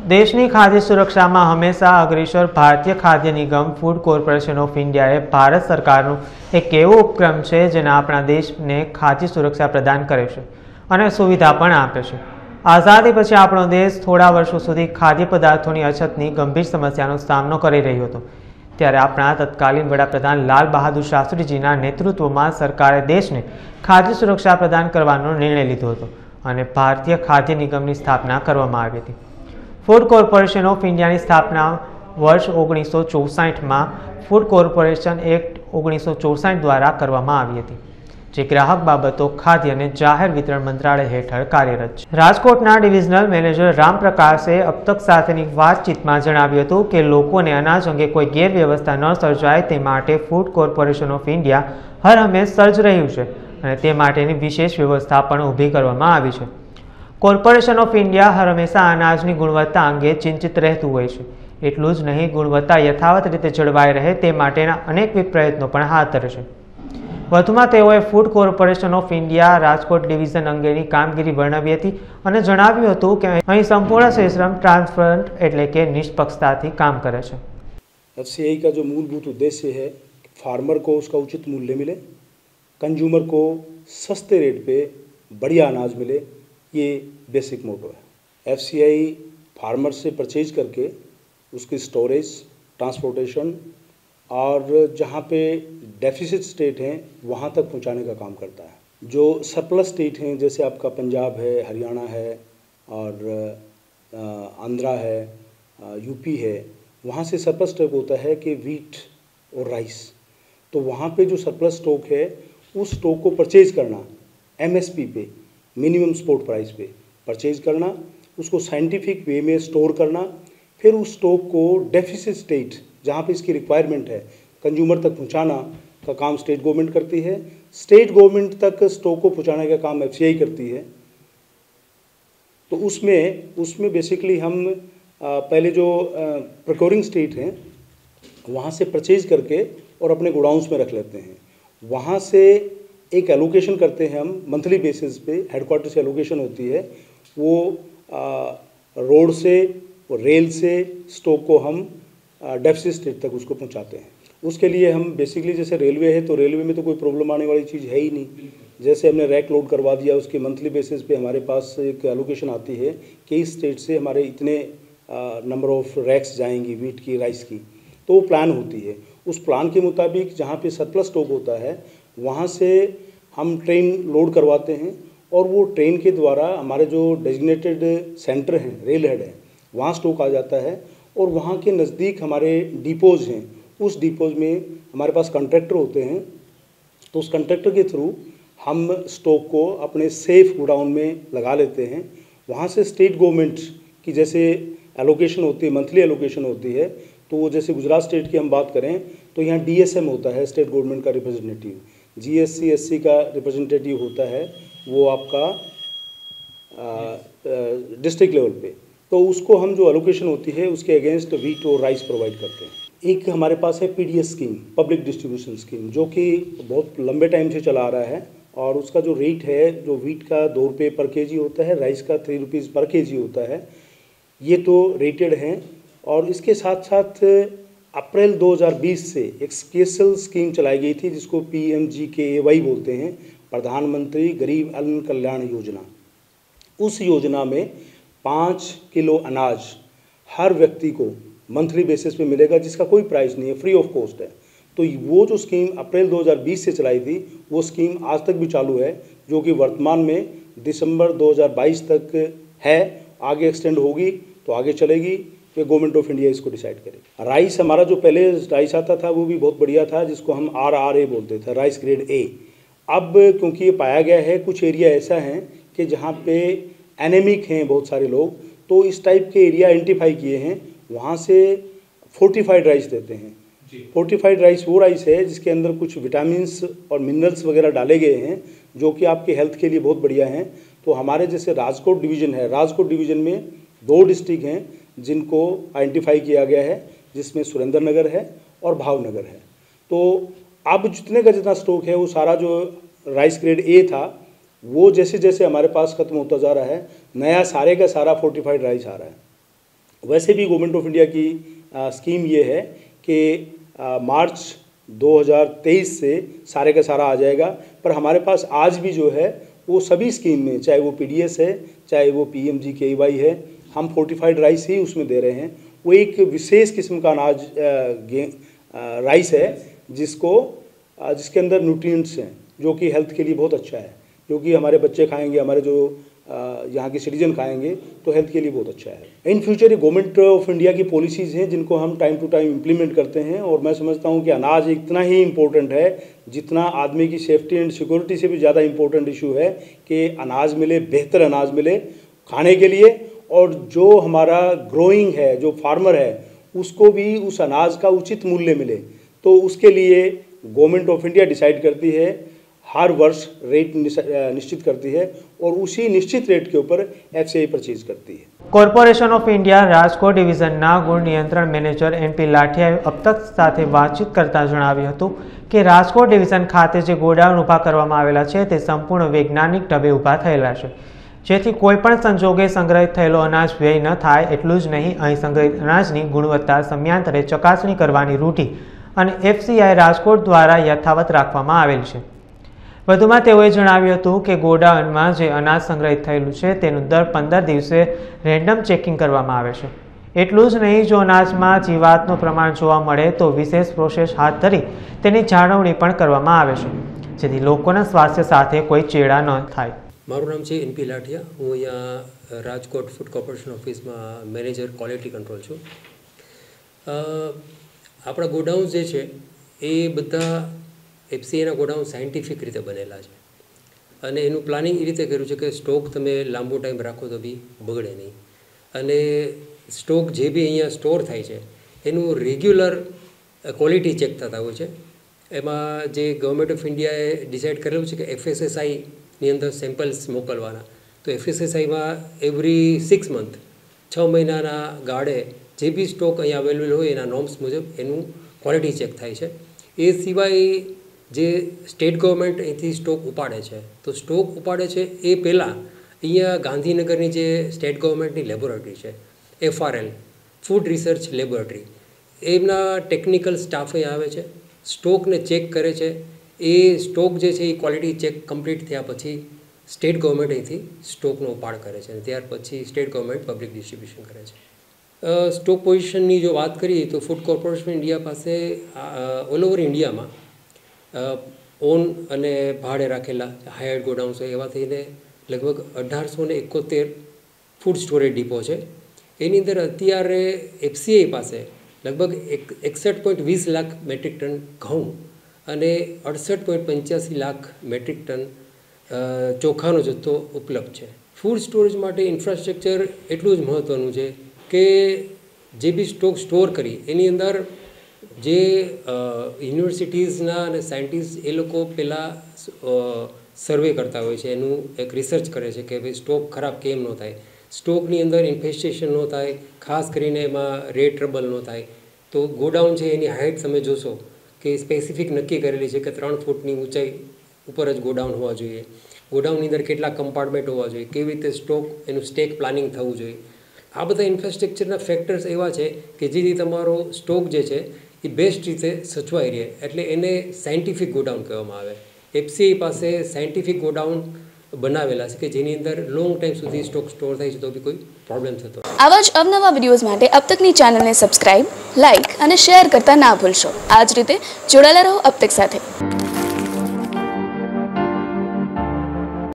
દેશની ખાદ્ય સુરક્ષામાં હંમેશા અગ્રેસર ભારતીય ખાદ્ય નિગમ ફૂડ કોર્પોરેશન ઓફ ઇન્ડિયાએ ભારત સરકારનું એક એવો ઉપક્રમ છે જેના આપણા દેશને ખાદ્ય સુરક્ષા પ્રદાન કરે છે અને સુવિધા પણ આપે છે। આઝાદી પછી આપણો દેશ થોડા વર્ષો સુધી ખાદ્ય પદાર્થોની અછતની ગંભીર સમસ્યાનો સામનો કરી રહ્યો હતો। ત્યારે આપણા તત્કાલીન વડાપ્રધાન લાલ બહાદુર શાસ્ત્રીજીના નેતૃત્વમાં સરકારે દેશને ખાદ્ય સુરક્ષા પ્રદાન કરવાનો નિર્ણય લીધો હતો અને ભારતીય ખાદ્ય નિગમની સ્થાપના કરવામાં આવી હતી। ફૂડ કોર્પોરેશન ઓફ ઇન્ડિયાની સ્થાપના વર્ષ 1964માં ફૂડ કોર્પોરેશન એક્ટ 1964 દ્વારા કરવામાં આવી હતી, જે ગ્રાહક બાબતો, ખાદ્ય અને જાહેર વિતરણ મંત્રાલય હેઠળ કાર્યરત છે। રાજકોટના ડિવિઝનલ મેનેજર રામપ્રકાશે અબ તક સાથેની વાતચીતમાં જણાવ્યું હતું કે લોકોને અનાજ અંગે કોઈ ગેરવ્યવસ્થા ન સર્જાય તે માટે ફૂડ કોર્પોરેશન ઓફ ઇન્ડિયા હર હંમેશ સજ્જ રહ્યું છે અને તે માટેની વિશેષ વ્યવસ્થા પણ ઊભી કરવામાં આવી છે। કોર્પોરેશન ઓફ ઇન્ડિયા હર હંમેશા અનાજની ગુણવત્તા અંગે ચિંતિત રહેતું હોય છે। એટલું જ નહીં, ગુણવત્તા યથાવત રીતે જળવાઈ રહે તે માટેના અનેકવિધ પ્રયત્નો પણ હાથ ધરે છે। વધુમાં તેઓએ food corporation of India Rajkot division અંગેની કામગીરી વર્ણવી હતી અને જણાવ્યું હતું કે અહીં સંપૂर्ण સિસ્ટમ ટ્રાન્સપરન્ટ એટલે કે નિષ્પક્ષતાથી કામ કરે છે। एफसीआई का जो मूलभूत उद्देश्य है, फार्मर को उसका उचित मूल्य मिले, कंज्यूमर को सस्ते रेट पे बढ़िया अनाज मिले, ये बेसिक मोटो है। एफसीआई फार्मर से परचेज करके उसकी स्टोरेज, ट्रांसपोर्टेशन और जहाँ पे डेफिसिट स्टेट हैं वहाँ तक पहुँचाने का काम करता है। जो सरप्लस स्टेट हैं जैसे आपका पंजाब है, हरियाणा है और आंध्रा है, यूपी है, वहाँ से सरप्लस स्टॉक होता है कि वीट और राइस। तो वहाँ पे जो सरप्लस स्टॉक है उस स्टॉक को परचेज करना एमएसपी पे, मिनिमम सपोर्ट प्राइस पे परचेज करना, उसको साइंटिफिक वे में स्टोर करना, फिर उस स्टॉक को डेफिसिट स्टेट जहाँ पे इसकी रिक्वायरमेंट है कंज्यूमर तक पहुँचाना का काम स्टेट गवर्नमेंट करती है। स्टेट गवर्नमेंट तक स्टॉक को पहुँचाने का काम एफसीआई करती है। तो उसमें बेसिकली हम पहले जो प्रोक्योरिंग स्टेट हैं वहाँ से परचेज करके और अपने गोडाउंस में रख लेते हैं। वहाँ से एक एलोकेशन करते हैं हम मंथली बेसिस पे, हेडक्वार्टर से एलोकेशन होती है, वो रोड से और रेल से स्टॉक को हम डेफिसिट स्टेट तक उसको पहुंचाते हैं। उसके लिए हम बेसिकली जैसे रेलवे है तो रेलवे में तो कोई प्रॉब्लम आने वाली चीज़ है ही नहीं। जैसे हमने रैक लोड करवा दिया, उसके मंथली बेसिस पे हमारे पास एक एलोकेशन आती है कि इस स्टेट से हमारे इतने नंबर ऑफ रैक्स जाएंगी वीट की, राइस की, तो वो प्लान होती है। उस प्लान के मुताबिक जहाँ पे सरप्लस स्टॉक होता है वहाँ से हम ट्रेन लोड करवाते हैं और वो ट्रेन के द्वारा हमारे जो डेजिग्नेटेड सेंटर हैं, रेल हेड है, वहाँ स्टॉक आ जाता है और वहाँ के नज़दीक हमारे डिपोज हैं। उस डिपोज में हमारे पास कॉन्ट्रैक्टर होते हैं, तो उस कॉन्ट्रैक्टर के थ्रू हम स्टॉक को अपने सेफ गोडाउन में लगा लेते हैं। वहाँ से स्टेट गवर्नमेंट की जैसे एलोकेशन होती है, मंथली एलोकेशन होती है, तो वो जैसे गुजरात स्टेट की हम बात करें तो यहाँ डीएसएम होता है, स्टेट गवर्नमेंट का रिप्रेजेंटेटिव, जीएससी एससी का रिप्रेजेंटेटिव होता है वो आपका डिस्ट्रिक्ट लेवल पे। तो उसको हम जो एलोकेशन होती है उसके अगेंस्ट वीट और राइस प्रोवाइड करते हैं। एक हमारे पास है PDS scheme, public distribution scheme, जो कि बहुत लंबे टाइम से चला आ रहा है और उसका जो रेट है, जो वीट का 2 रुपये पर केजी होता है, राइस का 3 रुपीज़ पर केजी होता है, ये तो रेटेड हैं। और इसके साथ साथ अप्रैल 2020 से एक स्पेशल स्कीम चलाई गई थी जिसको PMGKAY बोलते हैं, प्रधानमंत्री गरीब अन्न कल्याण योजना। उस योजना में 5 किलो अनाज हर व्यक्ति को मंथली बेसिस पे मिलेगा, जिसका कोई प्राइस नहीं है, फ्री ऑफ कॉस्ट है। तो वो जो स्कीम अप्रैल 2020 से चलाई थी वो स्कीम आज तक भी चालू है, जो कि वर्तमान में दिसंबर 2022 तक है। आगे एक्सटेंड होगी तो आगे चलेगी, ये गवर्नमेंट ऑफ इंडिया इसको डिसाइड करेगी। राइस हमारा जो पहले राइस आता था वो भी बहुत बढ़िया था, जिसको हम RRA बोलते थे, राइस ग्रेड A। अब क्योंकि ये पाया गया है कुछ एरिया ऐसा है कि जहाँ पे एनेमिक हैं बहुत सारे लोग, तो इस टाइप के एरिया आइडेंटिफाई किए हैं, वहाँ से फोर्टिफाइड राइस देते हैं। फोर्टिफाइड राइस वो राइस है जिसके अंदर कुछ विटामिन्स और मिनरल्स वगैरह डाले गए हैं जो कि आपके हेल्थ के लिए बहुत बढ़िया हैं। तो हमारे जैसे राजकोट डिवीज़न है, राजकोट डिवीज़न में 2 डिस्ट्रिक्ट हैं जिनको आइडेंटिफाई किया गया है, जिसमें सुरेंद्रनगर है और भावनगर है। तो अब जितने का जितना स्टॉक है वो सारा जो राइस ग्रेड A था वो जैसे जैसे हमारे पास ख़त्म होता जा रहा है, नया सारे का सारा फोर्टिफाइड राइस आ रहा है। वैसे भी गवर्नमेंट ऑफ इंडिया की स्कीम ये है कि मार्च 2023 से सारे का सारा आ जाएगा, पर हमारे पास आज भी जो है वो सभी स्कीम में, चाहे वो PDS है, चाहे वो PMGKY है, हम फोर्टिफाइड राइस ही उसमें दे रहे हैं। वो एक विशेष किस्म का अनाज राइस है जिसके अंदर न्यूट्रिएंट्स हैं, जो कि हेल्थ के लिए बहुत अच्छा है, जो कि हमारे बच्चे खाएंगे, हमारे जो यहाँ के सिटीजन खाएंगे तो हेल्थ के लिए बहुत अच्छा है। इन फ्यूचर ये गवर्नमेंट ऑफ इंडिया की पॉलिसीज़ हैं जिनको हम टाइम टू टाइम इम्प्लीमेंट करते हैं, और मैं समझता हूँ कि अनाज इतना ही इम्पोर्टेंट है जितना आदमी की सेफ्टी एंड सिक्योरिटी से भी ज़्यादा इम्पोर्टेंट इशू है कि अनाज मिले, बेहतर अनाज मिले खाने के लिए, और जो हमारा ग्रोइंग है, जो फार्मर है, उसको भी उस अनाज का उचित मूल्य मिले। तो उसके लिए गवर्नमेंट ऑफ इंडिया डिसाइड करती है, हर वर्ष रेट निश्चित करती है, और उसी निश्चित रेट के ऊपर FCI परचेज करती है। કોર્પોરેશન ઓફ ઇન્ડિયા રાજકોટ ડિવિઝનના ગુણ નિયંત્રણ મેનેજર NP લાઠિયાએ अब तक સાથે વાતચીત કરતા જણાવ્યું હતું કે રાજકોટ ડિવિઝન ખાતે જે ગોડાઉન ઊભા કરવામાં આવેલા છે તે સંપૂર્ણ વૈજ્ઞાનિક ઢબે ઊભા થયેલા છે, જેથી કોઈપણ સંજોગે સંગ્રહિત થયેલો અનાજ વ્યય ન થાય। એટલું જ નહીં, અહીં સંગ્રહિત અનાજની ગુણવત્તા સમયાંતરે ચકાસણી કરવાની રૂઢી અને FCI રાજકોટ દ્વારા યથાવત રાખવામાં આવેલ છે। વધુમાં તેઓએ જણાવ્યું હતું કે ગોડાઉનમાં જે અનાજ સંગ્રહિત થયેલું છે તેનું દર 15 દિવસે રેન્ડમ ચેકિંગ કરવામાં આવે છે। એટલું જ નહીં, જો અનાજમાં જીવાતનું પ્રમાણ જોવા મળે તો વિશેષ પ્રોસેસ હાથ ધરી તેની જાળવણી પણ કરવામાં આવે છે, જેથી લોકોના સ્વાસ્થ્ય સાથે કોઈ ચેડા ન થાય। મારું નામ છે NP લાઠિયા, હું અહીંયા રાજકોટ ફૂડ કોર્પોરેશન ઓફિસમાં મેનેજર ક્વોલિટી કંટ્રોલ છું। આપણા ગોડાઉન્સ જે છે એ બધા FCIના ગોડાઉન સાયન્ટિફિક રીતે બનેલા છે, અને એનું પ્લાનિંગ એ રીતે કર્યું છે કે સ્ટોક તમે લાંબો ટાઈમ રાખો તો બી બગડે નહીં, અને સ્ટોક જે બી અહીંયા સ્ટોર થાય છે એનું રેગ્યુલર ક્વોલિટી ચેક થતા હોય છે। એમાં જે ગવર્મેન્ટ ઓફ ઇન્ડિયાએ ડિસાઇડ કરેલું છે કે FSSAIની અંદર સેમ્પલ્સ મોકલવાના, તો FSSAIમાં એવરી 6 મંથ 6 મહિનાના ગાળે જે બી સ્ટોક અહીંયા અવેલેબલ હોય એના નોર્મ્સ મુજબ એનું ક્વોલિટી ચેક થાય છે। એ સિવાય જે સ્ટેટ ગવર્મેન્ટ અહીંથી સ્ટોક ઉપાડે છે, તો સ્ટોક ઉપાડે છે એ પહેલાં અહીંયા ગાંધીનગરની જે સ્ટેટ ગવર્મેન્ટની લેબોરેટરી છે FRL ફૂડ રિસર્ચ લેબોરેટરી, એમના ટેકનિકલ સ્ટાફ અહીં આવે છે, સ્ટોકને ચેક કરે છે। એ સ્ટોક જે છે એ ક્વોલિટી ચેક કમ્પ્લીટ થયા પછી સ્ટેટ ગવર્મેન્ટ અહીંથી સ્ટોકનો ઉપાડ કરે છે, અને ત્યાર પછી સ્ટેટ ગવર્મેન્ટ પબ્લિક ડિસ્ટ્રીબ્યુશન કરે છે। સ્ટોક પોઝિશનની જો વાત કરીએ તો ફૂડ કોર્પોરેશન ઇન્ડિયા પાસે ઓલ ઓવર ઇન્ડિયામાં ઓન અને ભાડે રાખેલા હાયર્ડ ગોડાઉન્સ હોય એવા થઈને લગભગ 1871 ફૂડ સ્ટોરેજ ડિપો છે। એની અંદર અત્યારે FCI પાસે લગભગ 61.20 લાખ મેટ્રિક ટન ઘઉં અને 68.85 લાખ મેટ્રિક ટન ચોખાનો જથ્થો ઉપલબ્ધ છે। ફૂડ સ્ટોરેજ માટે ઇન્ફ્રાસ્ટ્રક્ચર એટલું જ મહત્ત્વનું છે કે જે બી સ્ટોક સ્ટોર કરી એની અંદર જે યુનિવર્સિટીઝના અને સાયન્ટિસ્ટ એ લોકો પહેલાં સર્વે કરતા હોય છે, એનું એક રિસર્ચ કરે છે કે ભાઈ સ્ટોક ખરાબ કેમ ન થાય, સ્ટોકની અંદર ઇન્ફેસ્ટેશન ન થાય, ખાસ કરીને એમાં રેડ ટ્રબલ ન થાય। તો ગોડાઉન છે એની હાઇટ તમે જોશો કે સ્પેસિફિક નક્કી કરેલી છે કે 3 ફૂટની ઊંચાઈ ઉપર જ ગોડાઉન હોવા જોઈએ, ગોડાઉનની અંદર કેટલા કમ્પાર્ટમેન્ટ હોવા જોઈએ, કેવી રીતે સ્ટોક એનું સ્ટેક પ્લાનિંગ થવું જોઈએ। આ બધા ઇન્ફ્રાસ્ટ્રક્ચરના ફેક્ટર્સ એવા છે કે જેથી તમારો સ્ટોક જે છે એ બેસ્ટ રીતે સચવાઈ રહે, એટલે એને સાયન્ટિફિક ગોડાઉન કહેવામાં આવે। FCI પાસે સાયન્ટિફિક ગોડાઉન બનાવેલા છે કે જેની અંદર લોંગ ટાઈમ સુધી સ્ટોક સ્ટોર થાય છે તો બી કોઈ પ્રોબ્લેમ થતો। આવા જ અવનવા વિડીયોઝ માટે અબ તકની ચેનલને સબસ્ક્રાઇબ, લાઇક અને શેર કરતા ના ભૂલશો। આ જ રીતે જોડાયેલા રહો અબ તક સાથે।